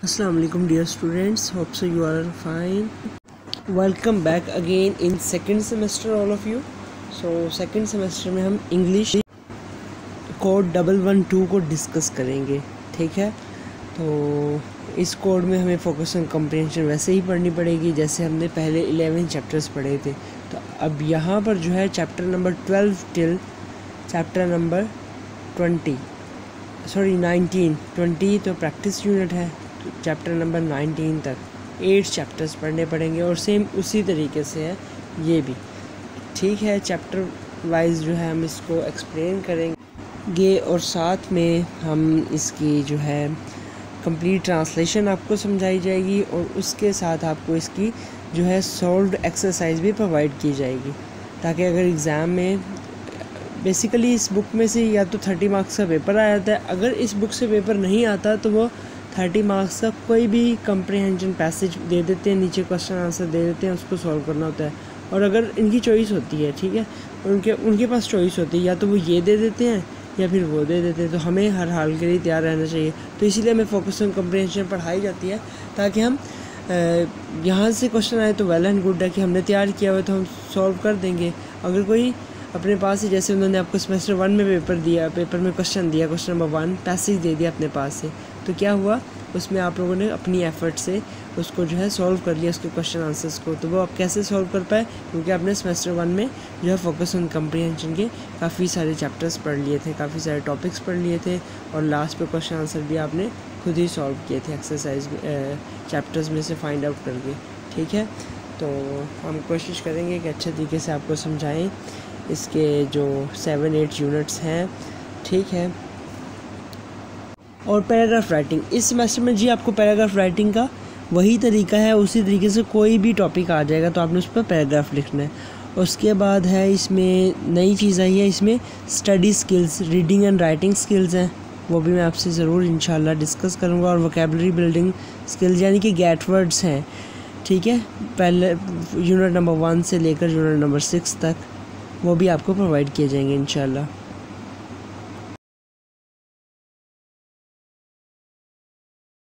Assalamu alaikum dear students, hope so you are fine. Welcome back again in second semester all of you. So second semester में हम English code 112 को discuss करेंगे, ठीक है। तो इस कोड में हमें फोकस ऑन कम्प्रीहेंशन वैसे ही पढ़नी पड़ेगी जैसे हमने पहले 11 चैप्टर्स पढ़े थे। तो अब यहाँ पर जो है chapter number 12 till chapter number 19 तो प्रैक्टिस यूनिट है, चैप्टर नंबर 19 तक 8 चैप्टर्स पढ़ने पड़ेंगे और सेम उसी तरीके से है ये भी, ठीक है। चैप्टर वाइज जो है हम इसको एक्सप्लेन करेंगे और साथ में हम इसकी जो है कंप्लीट ट्रांसलेशन आपको समझाई जाएगी और उसके साथ आपको इसकी जो है सॉल्व्ड एक्सरसाइज भी प्रोवाइड की जाएगी, ताकि अगर एग्ज़ाम में बेसिकली इस बुक में से या तो 30 मार्क्स का पेपर आ जाता है। अगर इस बुक से पेपर नहीं आता तो वो 30 मार्क्स का कोई भी कम्प्रीहेंशन पैसेज दे देते हैं, नीचे क्वेश्चन आंसर दे देते हैं, उसको सॉल्व करना होता है। और अगर इनकी चॉइस होती है, ठीक है, उनके पास चॉइस होती है, या तो वो ये दे देते हैं या फिर वो दे देते हैं। तो हमें हर हाल के लिए तैयार रहना चाहिए। तो इसीलिए हमें फोकस ऑन कम्प्रीहेंशन पढ़ाई जाती है, ताकि हम यहाँ से क्वेश्चन आए तो वेल एंड गुड है कि हमने तैयार किया हुआ तो हम सॉल्व कर देंगे। अगर कोई अपने पास ही, जैसे उन्होंने आपको सेमेस्टर 1 में पेपर में क्वेश्चन दिया, क्वेश्चन नंबर 1 पैसेज दे दिया अपने पास से, तो क्या हुआ उसमें आप लोगों ने अपनी एफर्ट से उसको जो है सॉल्व कर लिया, उसके क्वेश्चन आंसर्स को। तो वो आप कैसे सॉल्व कर पाए, क्योंकि आपने सेमेस्टर 1 में जो है फोकस ऑन कम्प्रीहेंशन के काफ़ी सारे चैप्टर्स पढ़ लिए थे, काफ़ी सारे टॉपिक्स पढ़ लिए थे और लास्ट पे क्वेश्चन आंसर भी आपने खुद ही सॉल्व किए थे एक्सरसाइज चैप्टर्स में से फाइंड आउट करके, ठीक है। तो हम कोशिश करेंगे कि अच्छे तरीके से आपको समझाएँ इसके जो 7-8 यूनिट्स हैं, ठीक है। और पैराग्राफ राइटिंग इस सेमेस्टर में जी आपको पैराग्राफ राइटिंग का वही तरीका है, उसी तरीके से कोई भी टॉपिक आ जाएगा तो आपने उस पर पैराग्राफ लिखना है। उसके बाद है इसमें नई चीज़ आई है, इसमें study skills, reading and writing skills हैं, वो भी मैं आपसे ज़रूर इंशाल्लाह डिस्कस करूँगा। और वोकेबलरी बिल्डिंग स्किल्स यानी कि गेट वर्ड्स हैं, ठीक है, पहले यूनिट नंबर 1 से लेकर यूनिट नंबर 6 तक वो भी आपको प्रोवाइड किए जाएंगे इंशाल्लाह।